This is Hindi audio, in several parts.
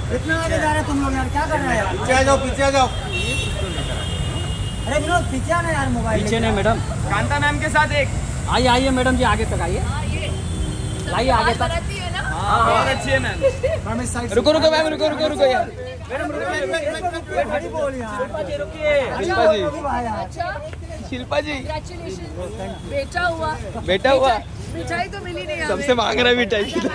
इतना आगे जा रहे तुम लोग यार, क्या कर रहे हैं यार? पीछे आ जाओ, पीछे आ जाओ। अरे विनोद पीछे आना यार, मोबाइल पीछे नहीं मैडम, कांता मैम के साथ एक। आइए आइए मैडम जी, आगे तक आइए, लाइए आगे तक। बहुत अच्छी है मैम। रुको रुको मैम, रुको रुको रुको यार। बोल यार। शिल्पा जी, शिल्पा जी, बेटा हुआ, बेटा हुआ, मिठाई तो मिली नहीं हमें। सबसे मांग रहा है मिठाई। शिल्पा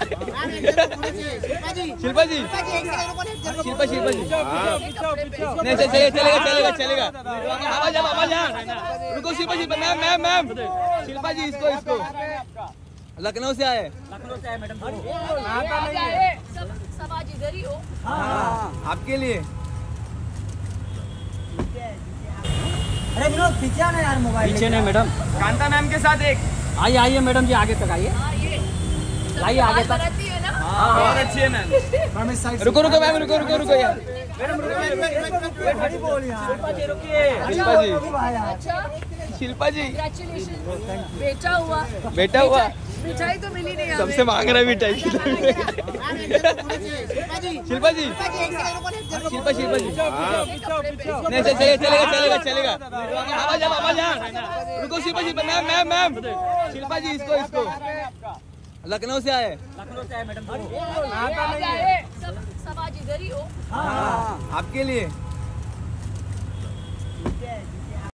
जी, शिल्पा शिल्पा जी, नहीं चलेगा चलेगा चलेगा चलेगा, आवाज आवाज। रुको Shilpa ji, ma'am ma'am ma'am, Shilpa ji इसको इसको लखनऊ से आए। सब आज इधर ही हो। आपके लिए। अरे विनोद पीछे आना यार, मोबाइल पीछे नहीं मैडम, कांता मैम के साथ एक। आइए आइए मैडम जी, आगे तक आइए, लाइए आगे तक। बहुत अच्छी है मैम। रुको रुको मैम, रुको रुको रुको यार। बोल यार। शिल्पा जी, अच्छा, शिल्पा जी, बेटा हुआ, बेटा हुआ, मिठाई तो मिली नहीं हमें। सबसे मांग रहा है मिठाई। शिल्पा जी, शिल्पा शिल्पा जी, नहीं चलेगा चलेगा चलेगा चलेगा, आवाज आवाज। रुको Shilpa ji, ma'am ma'am ma'am, Shilpa ji इसको इसको लखनऊ से आए। सब आज इधर ही हो। आपके लिए।